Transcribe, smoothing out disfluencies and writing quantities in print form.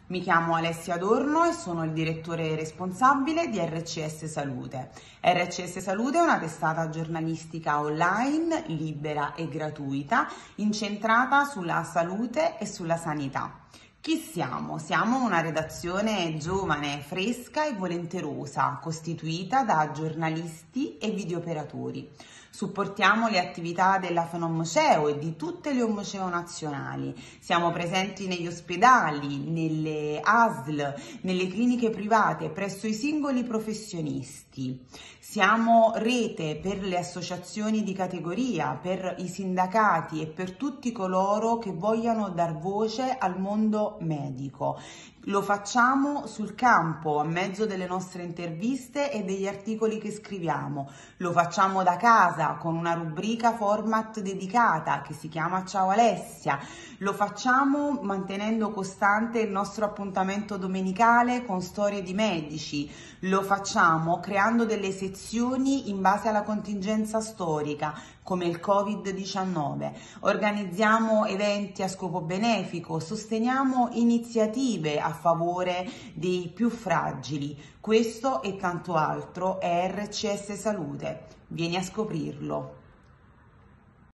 Mi chiamo Alessia Adorno e sono il direttore responsabile di RCS Salute. RCS Salute è una testata giornalistica online, libera e gratuita, incentrata sulla salute e sulla sanità. Chi siamo? Siamo una redazione giovane, fresca e volenterosa, costituita da giornalisti e videooperatori. Supportiamo le attività della Fenomceo e di tutte le Omceo nazionali. Siamo presenti negli ospedali, nelle ASL, nelle cliniche private, presso i singoli professionisti. Siamo rete per le associazioni di categoria, per i sindacati e per tutti coloro che vogliano dar voce al mondo medico. Lo facciamo sul campo, a mezzo delle nostre interviste e degli articoli che scriviamo. Lo facciamo da casa con una rubrica format dedicata che si chiama Ciao Alessia. Lo facciamo mantenendo costante il nostro appuntamento domenicale con storie di medici. Lo facciamo creando delle sezioni in base alla contingenza storica, come il Covid-19. Organizziamo eventi a scopo benefico, sosteniamo iniziative a favore dei più fragili. Questo e tanto altro è RCS Salute. Vieni a scoprirlo.